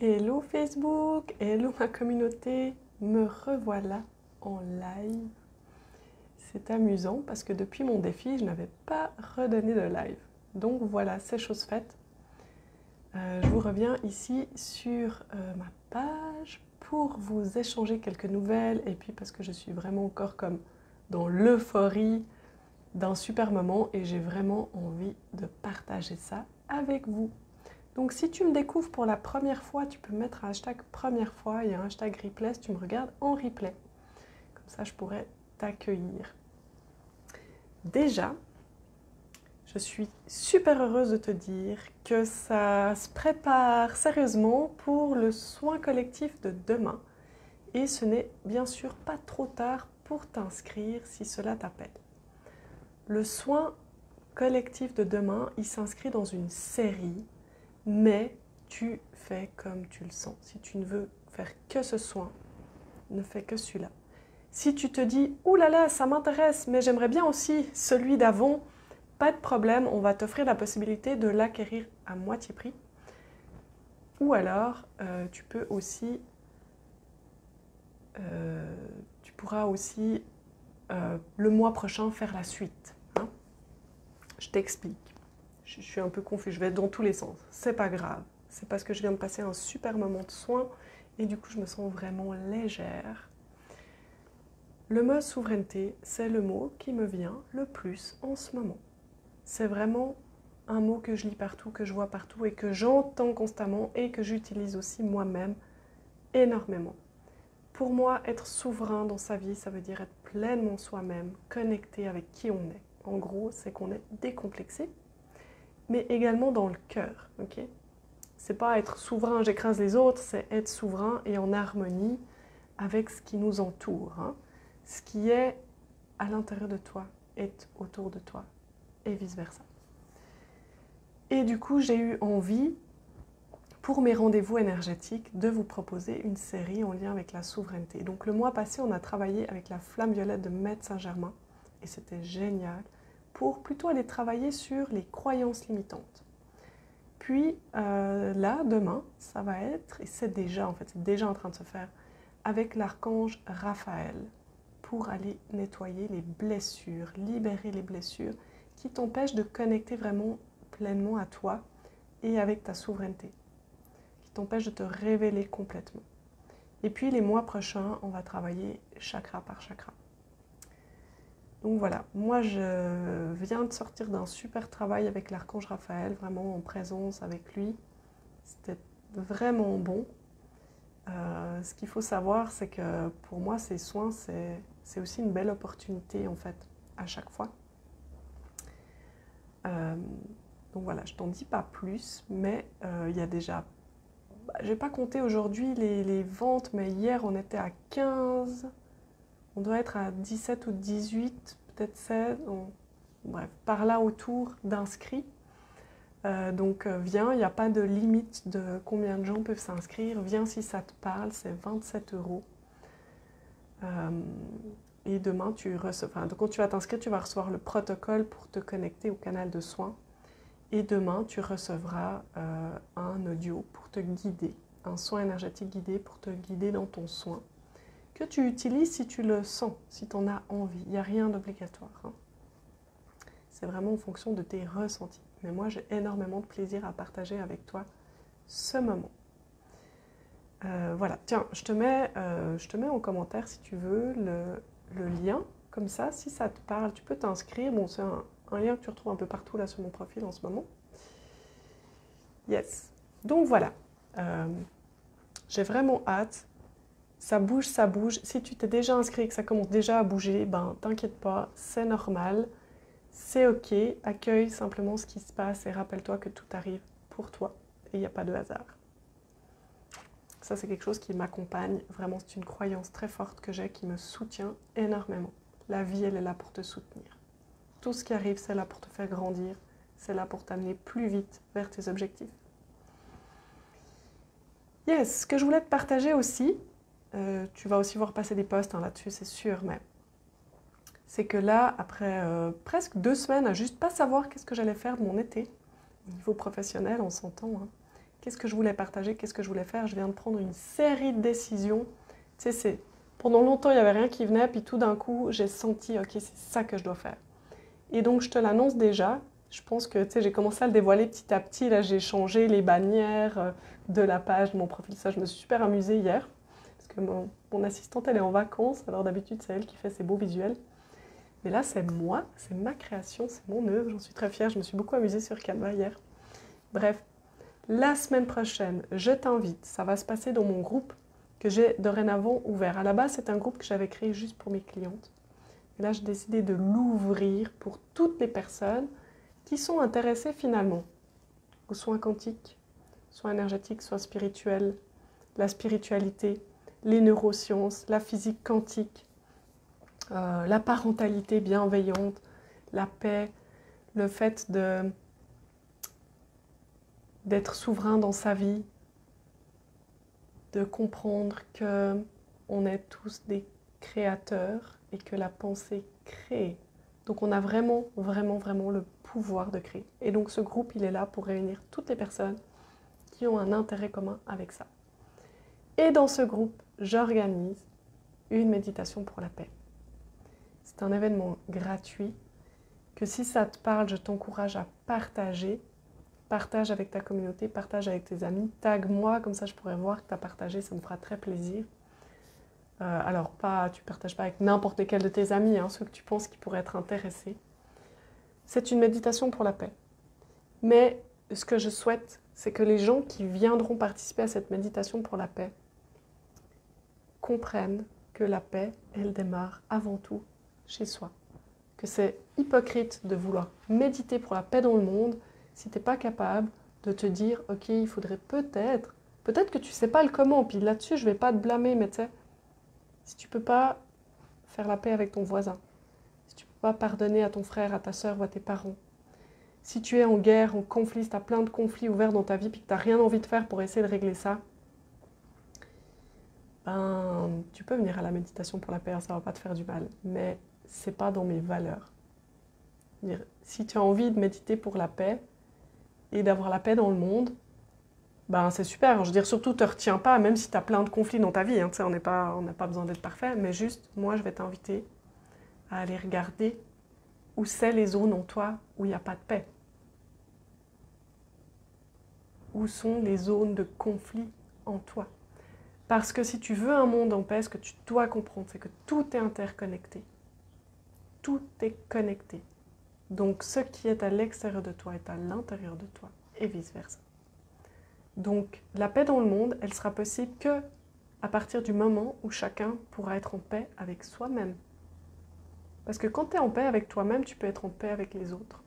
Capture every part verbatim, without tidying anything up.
Hello Facebook, hello ma communauté, me revoilà en live. C'est amusant parce que depuis mon défi, je n'avais pas redonné de live. Donc voilà, c'est chose faite. Euh, je vous reviens ici sur euh, ma page pour vous échanger quelques nouvelles et puis parce que je suis vraiment encore comme dans l'euphorie d'un super moment et j'ai vraiment envie de partager ça avec vous. Donc si tu me découvres pour la première fois, tu peux mettre un hashtag première fois et un hashtag replay si tu me regardes en replay. Comme ça, je pourrais t'accueillir. Déjà, je suis super heureuse de te dire que ça se prépare sérieusement pour le soin collectif de demain. Et ce n'est bien sûr pas trop tard pour t'inscrire si cela t'appelle. Le soin collectif de demain, il s'inscrit dans une série, mais tu fais comme tu le sens. Si tu ne veux faire que ce soin, ne fais que celui-là. Si tu te dis « Ouh là là, ça m'intéresse, mais j'aimerais bien aussi celui d'avant », pas de problème, on va t'offrir la possibilité de l'acquérir à moitié prix. Ou alors, euh, tu peux aussi, euh, tu pourras aussi euh, le mois prochain faire la suite. Hein. Je t'explique. Je suis un peu confuse, je vais dans tous les sens. C'est pas grave. C'est parce que je viens de passer un super moment de soin et du coup, je me sens vraiment légère. Le mot souveraineté, c'est le mot qui me vient le plus en ce moment. C'est vraiment un mot que je lis partout, que je vois partout et que j'entends constamment et que j'utilise aussi moi-même énormément. Pour moi, être souverain dans sa vie, ça veut dire être pleinement soi-même, connecté avec qui on est. En gros, c'est qu'on est décomplexé, mais également dans le cœur. Okay? C'est pas être souverain, j'écrase les autres, c'est être souverain et en harmonie avec ce qui nous entoure. Hein? Ce qui est à l'intérieur de toi est autour de toi et vice-versa. Et du coup, j'ai eu envie, pour mes rendez-vous énergétiques, de vous proposer une série en lien avec la souveraineté. Donc le mois passé, on a travaillé avec la flamme violette de Maître Saint-Germain et c'était génial pour plutôt aller travailler sur les croyances limitantes. Puis euh, là, demain, ça va être, et c'est déjà en fait, c'est déjà en train de se faire, avec l'archange Raphaël pour aller nettoyer les blessures, libérer les blessures qui t'empêchent de connecter vraiment pleinement à toi et avec ta souveraineté, qui t'empêchent de te révéler complètement. Et puis les mois prochains, on va travailler chakra par chakra. Donc voilà, moi je viens de sortir d'un super travail avec l'archange Raphaël, vraiment en présence avec lui. C'était vraiment bon. Euh, ce qu'il faut savoir, c'est que pour moi, ces soins, c'est aussi une belle opportunité en fait, à chaque fois. Euh, donc voilà, je t'en dis pas plus, mais euh, il y a déjà, bah, j'ai pas compté aujourd'hui les, les ventes, mais hier on était à quinze, on doit être à dix-sept ou dix-huit, peut-être seize, on, bref, par là autour d'inscrits. Euh, donc euh, viens, il n'y a pas de limite de combien de gens peuvent s'inscrire, viens si ça te parle, c'est vingt-sept euros. Euh, et demain, tu reçois, enfin, quand tu vas t'inscrire, tu vas recevoir le protocole pour te connecter au canal de soins. Et demain, tu recevras euh, un audio pour te guider, un soin énergétique guidé pour te guider dans ton soin, que tu utilises si tu le sens, si tu en as envie. Il n'y a rien d'obligatoire. Hein. C'est vraiment en fonction de tes ressentis. Mais moi, j'ai énormément de plaisir à partager avec toi ce moment. Euh, voilà, tiens, je te, mets, euh, je te mets en commentaire, si tu veux, le, le lien. Comme ça, si ça te parle, tu peux t'inscrire. Bon, c'est un, un lien que tu retrouves un peu partout là sur mon profil en ce moment. Yes. Donc voilà, euh, j'ai vraiment hâte. Ça bouge, ça bouge. Si tu t'es déjà inscrit et que ça commence déjà à bouger, ben t'inquiète pas, c'est normal. C'est ok, accueille simplement ce qui se passe et rappelle-toi que tout arrive pour toi et il n'y a pas de hasard. Ça, c'est quelque chose qui m'accompagne. Vraiment, c'est une croyance très forte que j'ai qui me soutient énormément. La vie, elle est là pour te soutenir. Tout ce qui arrive, c'est là pour te faire grandir. C'est là pour t'amener plus vite vers tes objectifs. Yes, ce que je voulais te partager aussi, euh, tu vas aussi voir passer des posts hein, là-dessus, c'est sûr, mais c'est que là, après euh, presque deux semaines à juste pas savoir qu'est-ce que j'allais faire de mon été, au niveau professionnel, on s'entend, hein, qu'est-ce que je voulais partager, qu'est-ce que je voulais faire. Je viens de prendre une série de décisions. Tu sais, c'est, pendant longtemps, il n'y avait rien qui venait, puis tout d'un coup, j'ai senti, ok, c'est ça que je dois faire. Et donc, je te l'annonce déjà. Je pense que, tu sais, j'ai commencé à le dévoiler petit à petit. Là, j'ai changé les bannières de la page de mon profil. Ça, je me suis super amusée hier. Parce que mon, mon assistante, elle est en vacances. Alors, d'habitude, c'est elle qui fait ces beaux visuels. Mais là, c'est moi, c'est ma création, c'est mon œuvre. J'en suis très fière. Je me suis beaucoup amusée sur Canva hier. Bref, la semaine prochaine, je t'invite. Ça va se passer dans mon groupe que j'ai dorénavant ouvert. À la base, c'est un groupe que j'avais créé juste pour mes clientes. Et là, j'ai décidé de l'ouvrir pour toutes les personnes qui sont intéressées finalement aux soins quantiques, soins énergétiques, soins spirituels, la spiritualité, les neurosciences, la physique quantique, euh, la parentalité bienveillante, la paix, le fait de, d'être souverain dans sa vie, de comprendre qu'on est tous des créateurs et que la pensée crée. Donc on a vraiment, vraiment, vraiment le pouvoir de créer. Et donc ce groupe, il est là pour réunir toutes les personnes qui ont un intérêt commun avec ça. Et dans ce groupe, j'organise une méditation pour la paix. C'est un événement gratuit que si ça te parle, je t'encourage à partager. Partage avec ta communauté, partage avec tes amis, tag-moi, comme ça je pourrais voir que tu as partagé, ça me fera très plaisir. Euh, alors, pas, tu ne partages pas avec n'importe lequel de tes amis, hein, ceux que tu penses qui pourraient être intéressés. C'est une méditation pour la paix. Mais ce que je souhaite, c'est que les gens qui viendront participer à cette méditation pour la paix comprennent que la paix, elle démarre avant tout chez soi. Que c'est hypocrite de vouloir méditer pour la paix dans le monde si tu n'es pas capable de te dire, ok, il faudrait peut-être, peut-être que tu ne sais pas le comment, puis là-dessus, je ne vais pas te blâmer, mais tu sais, si tu ne peux pas faire la paix avec ton voisin, si tu ne peux pas pardonner à ton frère, à ta soeur ou à tes parents, si tu es en guerre, en conflit, si tu as plein de conflits ouverts dans ta vie, puis que tu n'as rien envie de faire pour essayer de régler ça, ben, tu peux venir à la méditation pour la paix, ça ne va pas te faire du mal, mais ce n'est pas dans mes valeurs. Si tu as envie de méditer pour la paix, et d'avoir la paix dans le monde, ben c'est super. Je veux dire, surtout, ne te retiens pas, même si tu as plein de conflits dans ta vie. Hein, on n'est pas, on n'a pas besoin d'être parfait, mais juste, moi, je vais t'inviter à aller regarder où c'est les zones en toi où il n'y a pas de paix. Où sont les zones de conflit en toi. Parce que si tu veux un monde en paix, ce que tu dois comprendre, c'est que tout est interconnecté. Tout est connecté. Donc, ce qui est à l'extérieur de toi est à l'intérieur de toi, et vice-versa. Donc, la paix dans le monde, elle sera possible que à partir du moment où chacun pourra être en paix avec soi-même. Parce que quand tu es en paix avec toi-même, tu peux être en paix avec les autres.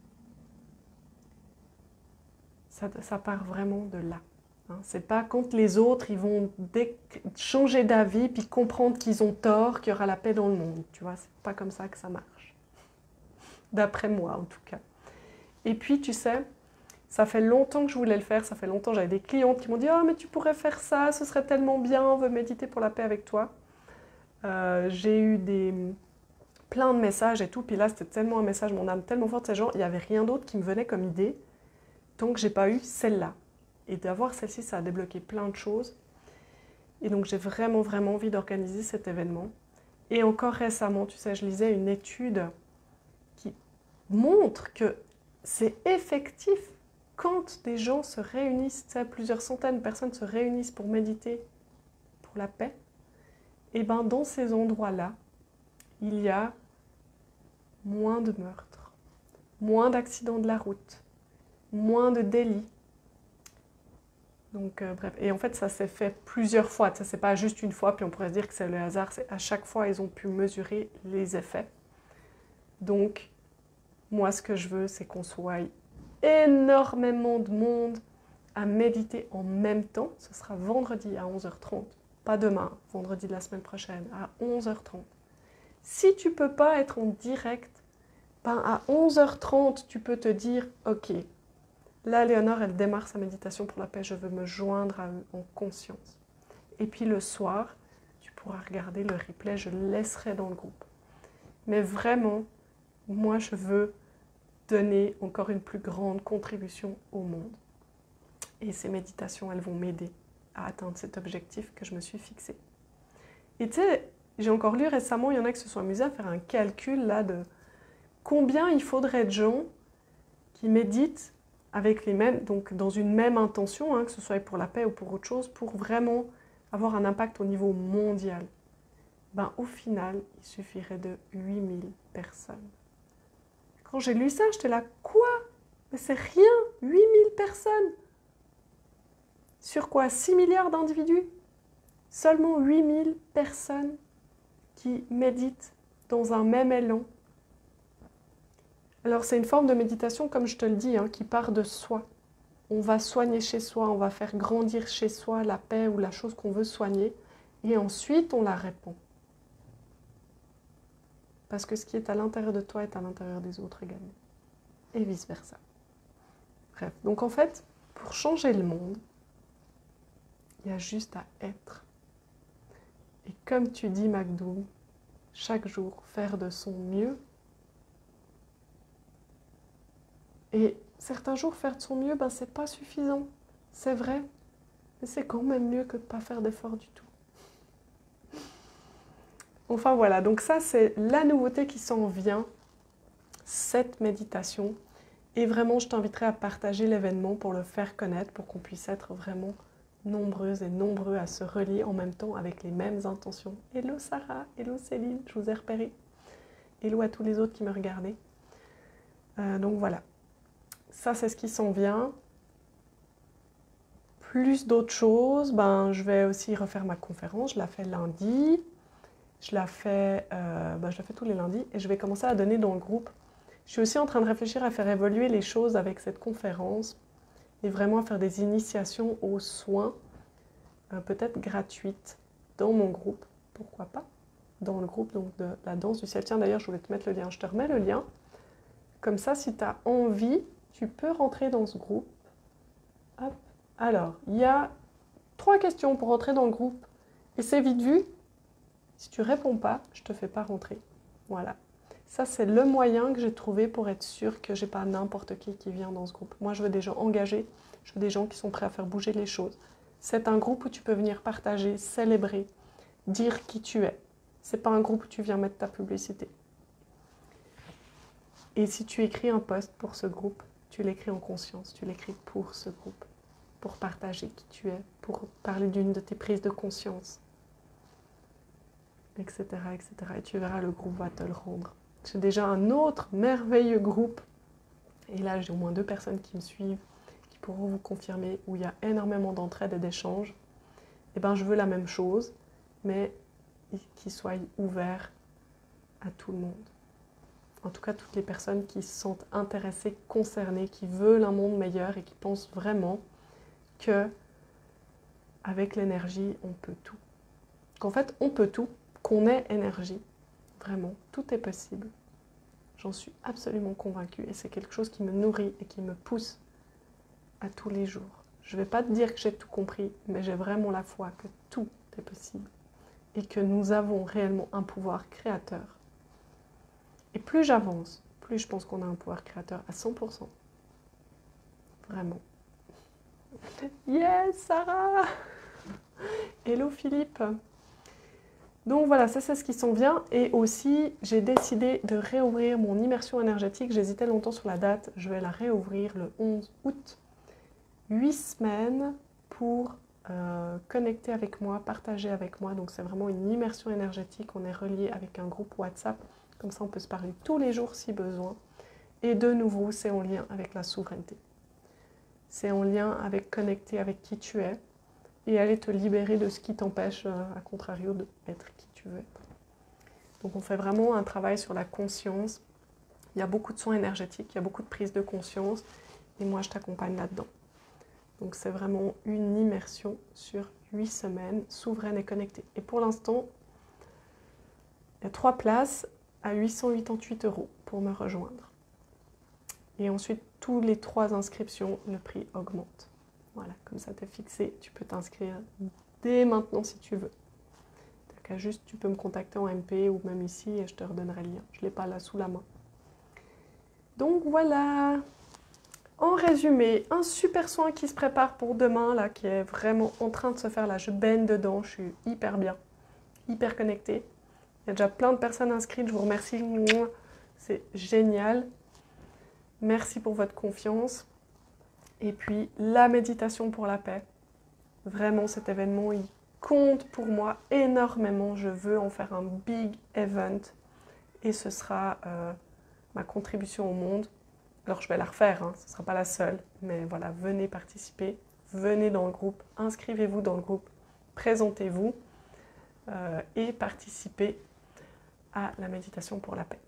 Ça, ça part vraiment de là. Hein. C'est pas quand les autres ils vont changer d'avis puis comprendre qu'ils ont tort qu'il y aura la paix dans le monde. Tu vois, c'est pas comme ça que ça marche. D'après moi, en tout cas. Et puis, tu sais, ça fait longtemps que je voulais le faire. Ça fait longtemps, j'avais des clientes qui m'ont dit « Oh, mais tu pourrais faire ça, ce serait tellement bien, on veut méditer pour la paix avec toi. Euh, » J'ai eu des, plein de messages et tout. Puis là, c'était tellement un message, mon âme tellement forte, ces gens, il n'y avait rien d'autre qui me venait comme idée tant que je n'ai pas eu celle-là. Et d'avoir celle-ci, ça a débloqué plein de choses. Et donc, j'ai vraiment, vraiment envie d'organiser cet événement. Et encore récemment, tu sais, je lisais une étude qui montre que c'est effectif quand des gens se réunissent, tu sais, plusieurs centaines de personnes se réunissent pour méditer pour la paix, et bien dans ces endroits-là, il y a moins de meurtres, moins d'accidents de la route, moins de délits. Donc, euh, bref, et en fait, ça s'est fait plusieurs fois. Ça, c'est pas juste une fois, puis on pourrait se dire que c'est le hasard. C'est à chaque fois, ils ont pu mesurer les effets. Donc, moi, ce que je veux, c'est qu'on soit énormément de monde à méditer en même temps. Ce sera vendredi à onze heures trente. Pas demain, vendredi de la semaine prochaine, à onze heures trente. Si tu peux pas être en direct, ben à onze heures trente, tu peux te dire, ok, là, Léonore, elle démarre sa méditation pour la paix, je veux me joindre à eux en conscience. Et puis le soir, tu pourras regarder le replay, je le laisserai dans le groupe. Mais vraiment, moi, je veux donner encore une plus grande contribution au monde. Et ces méditations, elles vont m'aider à atteindre cet objectif que je me suis fixé. Et tu sais, j'ai encore lu récemment, il y en a qui se sont amusés à faire un calcul là de combien il faudrait de gens qui méditent avec les mêmes, donc dans une même intention, hein, que ce soit pour la paix ou pour autre chose, pour vraiment avoir un impact au niveau mondial. Ben, au final, il suffirait de huit mille personnes. Quand j'ai lu ça, j'étais là, quoi? Mais c'est rien, huit mille personnes. Sur quoi? six milliards d'individus? Seulement huit mille personnes qui méditent dans un même élan. Alors c'est une forme de méditation, comme je te le dis, hein, qui part de soi. On va soigner chez soi, on va faire grandir chez soi la paix ou la chose qu'on veut soigner, et ensuite on la répand. Parce que ce qui est à l'intérieur de toi est à l'intérieur des autres également. Et vice-versa. Bref, donc en fait, pour changer le monde, il y a juste à être. Et comme tu dis, Magdoum, chaque jour, faire de son mieux. Et certains jours, faire de son mieux, ben, c'est pas suffisant. C'est vrai. Mais c'est quand même mieux que de ne pas faire d'effort du tout. Enfin voilà, donc ça c'est la nouveauté qui s'en vient, cette méditation. Et vraiment, je t'inviterai à partager l'événement pour le faire connaître, pour qu'on puisse être vraiment nombreuses et nombreux à se relier en même temps avec les mêmes intentions. Hello Sarah, hello Céline, je vous ai repéré. Hello à tous les autres qui me regardaient. Euh, donc voilà, ça c'est ce qui s'en vient. Plus d'autres choses, ben, je vais aussi refaire ma conférence, je la fais lundi. Je la fais, euh, ben, je la fais tous les lundis et je vais commencer à donner dans le groupe. Je suis aussi en train de réfléchir à faire évoluer les choses avec cette conférence et vraiment à faire des initiations aux soins, euh, peut-être gratuites, dans mon groupe, pourquoi pas, dans le groupe donc, de la danse du ciel. Tiens, d'ailleurs, je voulais te mettre le lien, je te remets le lien. Comme ça, si tu as envie, tu peux rentrer dans ce groupe. Hop. Alors, il y a trois questions pour rentrer dans le groupe et c'est vite vu. Si tu ne réponds pas, je ne te fais pas rentrer. Voilà. Ça, c'est le moyen que j'ai trouvé pour être sûr que je n'ai pas n'importe qui qui vient dans ce groupe. Moi, je veux des gens engagés, je veux des gens qui sont prêts à faire bouger les choses. C'est un groupe où tu peux venir partager, célébrer, dire qui tu es. Ce n'est pas un groupe où tu viens mettre ta publicité. Et si tu écris un post pour ce groupe, tu l'écris en conscience, tu l'écris pour ce groupe, pour partager qui tu es, pour parler d'une de tes prises de conscience. Etc, et cetera. Et tu verras, le groupe va te le rendre. J'ai déjà un autre merveilleux groupe. Et là, j'ai au moins deux personnes qui me suivent, qui pourront vous confirmer, où il y a énormément d'entraide et d'échanges. Et bien, je veux la même chose, mais qui soit ouvert à tout le monde. En tout cas, toutes les personnes qui se sentent intéressées, concernées, qui veulent un monde meilleur et qui pensent vraiment que avec l'énergie, on peut tout. Qu'en fait, on peut tout. Qu'on ait énergie, vraiment, tout est possible. J'en suis absolument convaincue et c'est quelque chose qui me nourrit et qui me pousse à tous les jours. Je ne vais pas te dire que j'ai tout compris, mais j'ai vraiment la foi que tout est possible et que nous avons réellement un pouvoir créateur. Et plus j'avance, plus je pense qu'on a un pouvoir créateur à cent pour cent. Vraiment. Yes, Sarah! Hello Philippe! Donc voilà, ça c'est ce qui s'en vient. Et aussi, j'ai décidé de réouvrir mon immersion énergétique. J'hésitais longtemps sur la date. Je vais la réouvrir le onze août. Huit semaines pour euh, connecter avec moi, partager avec moi. Donc c'est vraiment une immersion énergétique. On est relié avec un groupe WhatsApp. Comme ça, on peut se parler tous les jours si besoin. Et de nouveau, c'est en lien avec la souveraineté. C'est en lien avec connecter avec qui tu es. Et aller te libérer de ce qui t'empêche, à contrario, d'être qui tu veux être. Donc on fait vraiment un travail sur la conscience. Il y a beaucoup de soins énergétiques, il y a beaucoup de prise de conscience, et moi je t'accompagne là-dedans. Donc c'est vraiment une immersion sur huit semaines, souveraine et connectée. Et pour l'instant, il y a trois places à huit cent quatre-vingt-huit euros pour me rejoindre. Et ensuite, tous les trois inscriptions, le prix augmente. Voilà, comme ça t'es fixé, tu peux t'inscrire dès maintenant si tu veux. T'as qu'à juste, tu peux me contacter en M P ou même ici et je te redonnerai le lien. Je ne l'ai pas là sous la main. Donc voilà, En résumé, un super soin qui se prépare pour demain, là, qui est vraiment en train de se faire, là, je baigne dedans, je suis hyper bien, hyper connectée. Il y a déjà plein de personnes inscrites, je vous remercie, c'est génial. Merci pour votre confiance. Et puis, la méditation pour la paix. Vraiment, cet événement, il compte pour moi énormément. Je veux en faire un big event et ce sera euh, ma contribution au monde. Alors, je vais la refaire, hein, ce ne sera pas la seule, mais voilà, venez participer, venez dans le groupe, inscrivez-vous dans le groupe, présentez-vous euh, et participez à la méditation pour la paix.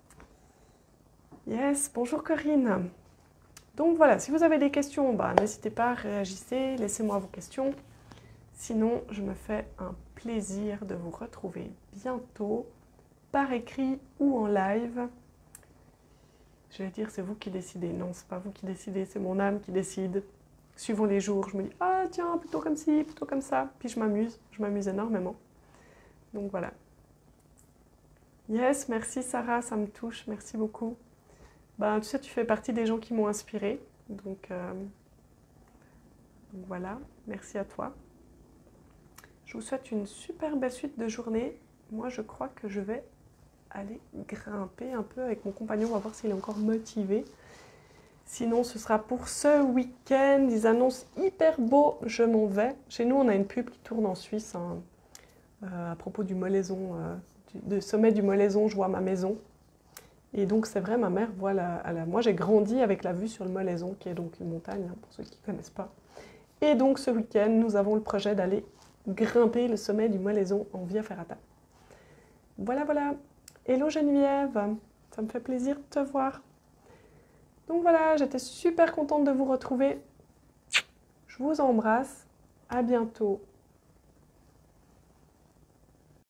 Yes, bonjour Corinne. Donc voilà, si vous avez des questions, bah, n'hésitez pas, réagissez, laissez-moi vos questions. Sinon, je me fais un plaisir de vous retrouver bientôt, par écrit ou en live. Je vais dire, c'est vous qui décidez. Non, c'est pas vous qui décidez, c'est mon âme qui décide. Suivant les jours, je me dis, ah tiens, plutôt comme ci, plutôt comme ça. Puis je m'amuse, je m'amuse énormément. Donc voilà. Yes, merci Sarah, ça me touche, merci beaucoup. Ben, tu sais, tu fais partie des gens qui m'ont inspirée. Donc, euh, donc voilà, merci à toi. Je vous souhaite une super belle suite de journée. Moi, je crois que je vais aller grimper un peu avec mon compagnon. On va voir s'il est encore motivé. Sinon, ce sera pour ce week-end. Ils annoncent hyper beau. Je m'en vais. Chez nous, on a une pub qui tourne en Suisse hein, euh, à propos du Molaison, euh, du, du sommet du Molaison. Je vois ma maison. Et donc, c'est vrai, ma mère voit la, la... Moi, j'ai grandi avec la vue sur le Molaison, qui est donc une montagne, hein, pour ceux qui ne connaissent pas. Et donc, ce week-end, nous avons le projet d'aller grimper le sommet du Molaison en Via Ferrata. Voilà, voilà. Hello Geneviève, ça me fait plaisir de te voir. Donc voilà, j'étais super contente de vous retrouver. Je vous embrasse. À bientôt